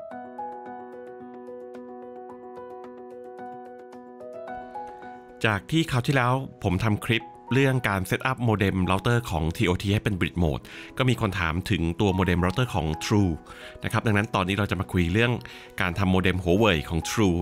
จากที่คราวที่แล้วผมทำคลิปเรื่องการเซตอัพโมเด็มเราเตอร์ของ TOT ให้เป็น Bridge Mode ก็มีคนถามถึงตัวโมเด็มเราเตอร์ของ True นะครับดังนั้นตอนนี้เราจะมาคุยเรื่องการทำโมเด็ม Huawei ของ True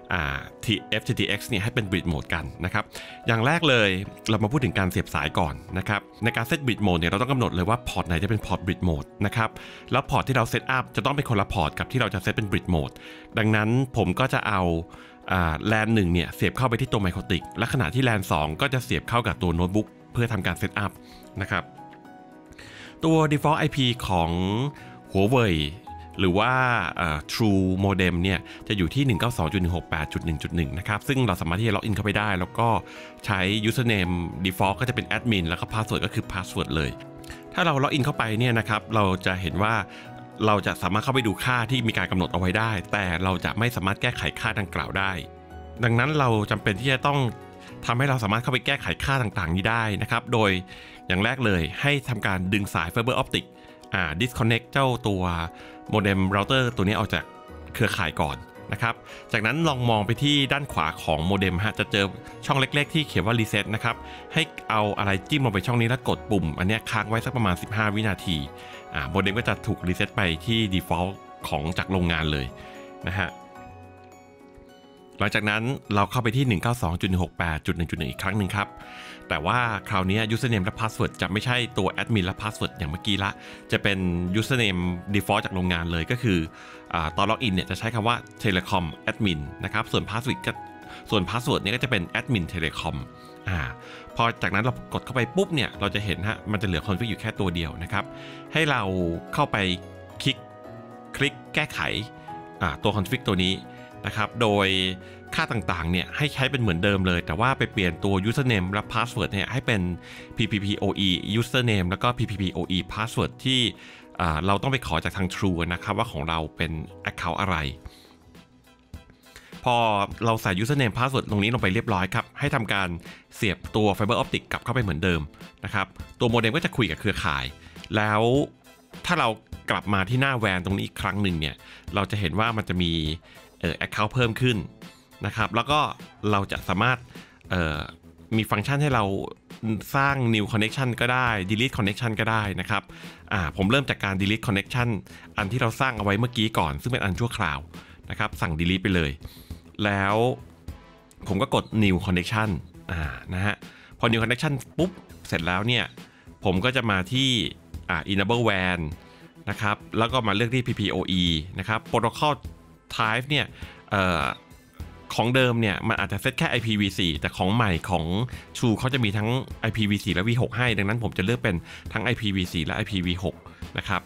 FTTX เนี่ยให้เป็น Bridge Mode กันนะครับอย่างแรกเลยเรามาพูดถึงการเสียบสายก่อนนะครับในการเซต Bridge Mode เนี่ยเราต้องกำหนดเลยว่าพอร์ตไหนจะเป็นพอร์ต Bridge Mode นะครับแล้วพอร์ตที่เราเซตอัพจะต้องเป็นคนละพอร์ตกับที่เราจะเซตเป็น Bridge Mode ดังนั้นผมก็จะเอาแลน1เนี่ยเสียบเข้าไปที่ตัวไมโครติกและขณะที่แลน2ก็จะเสียบเข้ากับตัวโน้ตบุ๊กเพื่อทำการเซตอัพนะครับตัว default IP ของ Huawei หรือว่า True Modem เนี่ยจะอยู่ที่ 192.168.1.1 นะครับซึ่งเราสามารถที่จะล็อกอินเข้าไปได้แล้วก็ใช้ username default ก็จะเป็น admin แล้วก็ password ก็คือ password เลยถ้าเราล็อกอินเข้าไปเนี่ยนะครับเราจะเห็นว่าเราจะสามารถเข้าไปดูค่าที่มีการกำหนดเอาไว้ได้แต่เราจะไม่สามารถแก้ไขค่าดังกล่าวได้ดังนั้นเราจำเป็นที่จะต้องทำให้เราสามารถเข้าไปแก้ไขค่าต่างๆนี้ได้นะครับโดยอย่างแรกเลยให้ทำการดึงสายไฟเบอร์ออปติกdisconnect เจ้าตัวโมเด็มเราเตอร์ตัวนี้ออกจากเครือข่ายก่อนนะครับจากนั้นลองมองไปที่ด้านขวาของโมเด็มจะเจอช่องเล็กๆที่เขียนว่า reset นะครับให้เอาอะไรจิ้มลงไปช่องนี้แล้วกดปุ่มอันนี้ค้างไว้สักประมาณ15วินาทีโมเด็มก็จะถูกรีเซ็ตไปที่ default ของจากโรงงานเลยนะฮะหลังจากนั้นเราเข้าไปที่ 192.168.1.1 อีกครั้งหนึ่งครับแต่ว่าคราวนี้ username และ password จะไม่ใช่ตัว admin และ password อย่างเมื่อกี้ละจะเป็น username default จากโรงงานเลยก็คือตอนล็อกอินเนี่ยจะใช้คำว่า telecom admin นะครับส่วน password เนี่ยก็จะเป็น admin telecom พอจากนั้นเรากดเข้าไปปุ๊บเนี่ยเราจะเห็นมันจะเหลือ config อยู่แค่ตัวเดียวนะครับให้เราเข้าไปคลิกแก้ไขตัว config ตัวนี้นะครับโดยค่าต่างๆเนี่ยให้ใช้เป็นเหมือนเดิมเลยแต่ว่าไปเปลี่ยนตัว username และ password เนี่ยให้เป็น PPPoE username แล้วก็ PPPoE password ที่เราต้องไปขอจากทาง True นะครับว่าของเราเป็น account อะไรพอเราใส่ username password ตรงนี้ลงไปเรียบร้อยครับให้ทำการเสียบตัว fiber optic กลับเข้าไปเหมือนเดิมนะครับตัวโมเด็มก็จะคุยกับเครือข่ายแล้วถ้าเรากลับมาที่หน้าแวนตรงนี้อีกครั้งหนึ่งเนี่ยเราจะเห็นว่ามันจะมีaccount เพิ่มขึ้นนะครับแล้วก็เราจะสามารถมีฟังก์ชันให้เราสร้าง new connection ก็ได้ delete connection ก็ได้นะครับผมเริ่มจากการ delete connection อันที่เราสร้างเอาไว้เมื่อกี้ก่อนซึ่งเป็นอันชั่วคราวนะครับสั่ง delete ไปเลยแล้วผมก็กด new connection นะฮะพอ new connection ปุ๊บเสร็จแล้วเนี่ยผมก็จะมาที่enable WAN นะครับแล้วก็มาเลือกที่ PPOE นะครับ protocol type เนี่ยของเดิมเนี่ยมันอาจจะเซตแค่ IPv4 แต่ของใหม่ของ True เขาจะมีทั้ง IPv4 และ v6 ให้ดังนั้นผมจะเลือกเป็นทั้ง IPv4 และ IPv6 นะครับ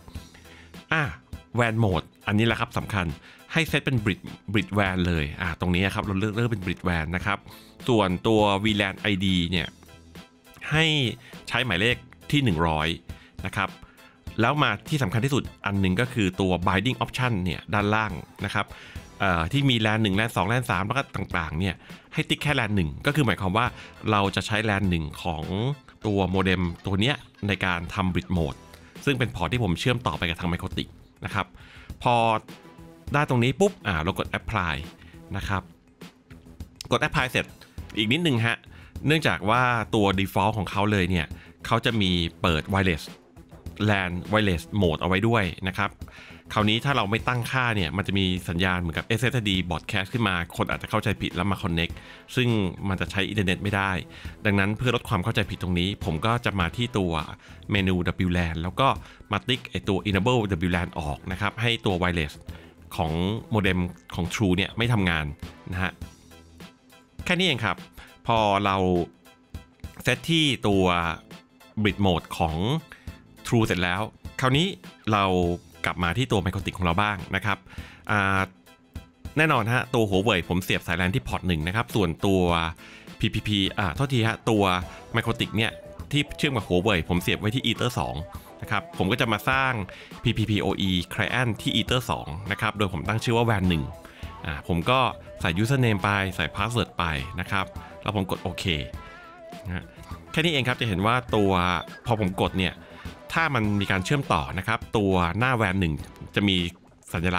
WAN mode อันนี้แหละครับสำคัญให้เซตเป็น Bridge WAN เลยตรงนี้ครับเราเลือกเป็น Bridge WAN นะครับส่วนตัว VLAN ID เนี่ยให้ใช้หมายเลขที่100นะครับแล้วมาที่สำคัญที่สุดอันหนึ่งก็คือตัว binding option เนี่ยด้านล่างนะครับที่มีแลน1แลน2แลน3แล้วก็ต่างๆเนี่ยให้ติ๊กแค่แลน1ก็คือหมายความว่าเราจะใช้แลน1ของตัวโมเด็มตัวเนี้ยในการทำ Bridge Mode ซึ่งเป็นพอร์ตที่ผมเชื่อมต่อไปกับทางไมโครติกนะครับพอได้ตรงนี้ปุ๊บเรากด apply นะครับกด apply เสร็จอีกนิดนึงเนื่องจากว่าตัว default ของเขาเลยเนี่ยเขาจะมีเปิด wireless LAN wireless mode เอาไว้ด้วยนะครับคราวนี้ถ้าเราไม่ตั้งค่าเนี่ยมันจะมีสัญญาณเหมือนกับ SSID broadcast ขึ้นมาคนอาจจะเข้าใจผิดแล้วมา connect ซึ่งมันจะใช้อินเทอร์เน็ตไม่ได้ดังนั้นเพื่อลดความเข้าใจผิดตรงนี้ผมก็จะมาที่ตัวเมนู WLAN แล้วก็มาติ๊กไอตัว enable WLAN ออกนะครับให้ตัว wireless ของโมเด็มของ True เนี่ยไม่ทำงานนะฮะแค่นี้เองครับพอเราเซตที่ตัว Bridge Mode ของ True เสร็จแล้วคราวนี้เรากลับมาที่ตัวไมโครติกของเราบ้างนะครับแน่นอนตัว Huawei ผมเสียบสายแลนที่พอร์ต1นะครับส่วนตัว PPP โทษทีตัวไมโครติกเนี่ยที่เชื่อมกับ Huawei ผมเสียบไว้ที่ Ether 2นะครับผมก็จะมาสร้าง PPPoE Client ที่ Ether 2นะครับโดยผมตั้งชื่อว่า WAN 1ผมก็ใส่ username ไปใส่ password ไปนะครับแล้วผมกดโอเคนะแค่นี้เองครับจะเห็นว่าตัวพอผมกดเนี่ยถ้ามันมีการเชื่อมต่อนะครับตัวหน้า WAN 1จะมีสัญลักษณ์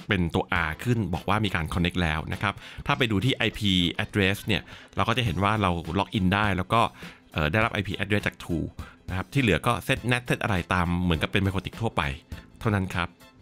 เป็นตัว R ขึ้นบอกว่ามีการ connect แล้วนะครับถ้าไปดูที่ IP address เนี่ยเราก็จะเห็นว่าเราล็อกอินได้แล้วก็ได้รับ IP address จาก Tool นะครับที่เหลือก็เซต NAT เซตอะไรตามเหมือนกับเป็นไมโครติกทั่วไปเท่านั้นครับ